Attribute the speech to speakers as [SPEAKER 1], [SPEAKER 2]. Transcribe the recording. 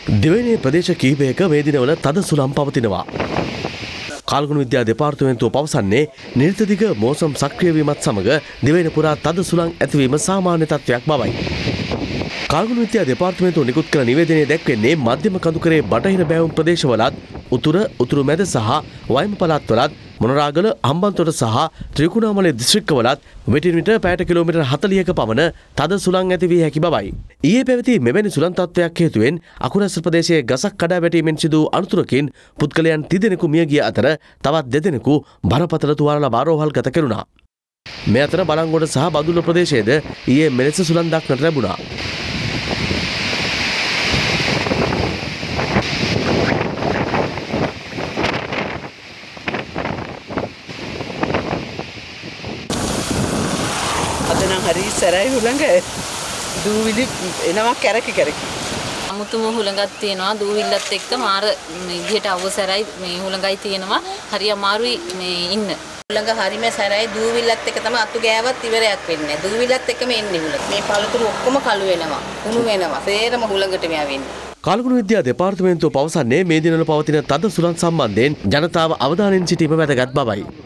[SPEAKER 1] දෙවැනි ප්‍රදේශ කිහිපයක මේ දිනවල තද සුළං පවතිනවා. කාල්ගුණ විද්‍යා දෙපාර්තමේන්තුව පවසන්නේ නිර්තදිග මෝසම් සක්‍රිය වීමත් සමග දිවයින පුරා තද සුළං ඇතිවීම සාමාන්‍ය තත්ත්වයක් බවයි. කාල්ගුණ විද්‍යා දෙපාර්තමේන්තුව නිකුත් කළ නිවේදනයේ දැක්වෙන්නේ මධ්‍යම කඳුකරේ බටහිර බැවුම් ප්‍රදේශවලත් උතුරු මැද සහ වයඹ පළාත්වලත් මොනරාගල හම්බන්තොට සහ ත්‍රිකුණාමලය දිස්ත්‍රික්කවලත් විටින් විට පැයට කිලෝමීටර් 40ක පමණ තද සුළං ඇති විය හැකි බවයි. ඊයේ පැවති මෙවැනි සුළං තත්ත්වයක් හේතුවෙන් අකුරැස්ස ප්‍රදේශයේ ගසක් කඩා වැටීමෙන් සිදු වූ අනතුරකින් පුද්ගලයන් 30 දෙනෙකු මිය ගිය අතර තවත් 2 දෙනෙකු බරපතල තුවාල ලබා රෝහල්ගත කෙරුණා. මේ අතර බලංගොඩ සහ බදුල්ල ප්‍රදේශයේද ඊයේ මෙලෙස සුළං දක්නට ලැබුණා.
[SPEAKER 2] හරි සරයි හුළඟ දූවිලි එනවා කැරකි කැරකි.
[SPEAKER 3] අමුතුම හුළඟක් තියෙනවා දූවිල්ලත් එක්ක මාර විදියට අවසරයි මේ හුළඟයි තියෙනවා හරි අමාරුයි මේ ඉන්න. හුළඟ හරිම සරයි දූවිල්ලත් එක්ක තමයි අතු ගෑවත් ඉවරයක් වෙන්නේ. දූවිල්ලත් එක්කම එන්නේ හුළඟ. මේ පළතුරු ඔක්කොම කළු වෙනවා. කුණු වෙනවා. සේරම හුළඟට මෙයා වෙන්නේ.
[SPEAKER 1] කාල්ගුණ විද්‍යා දෙපාර්තමේන්තුව පවසන්නේ මේ දිනවල පවතින තද සුළං සම්බන්ධයෙන් ජනතාව අවධානයෙන් සිටීම වැදගත් බවයි.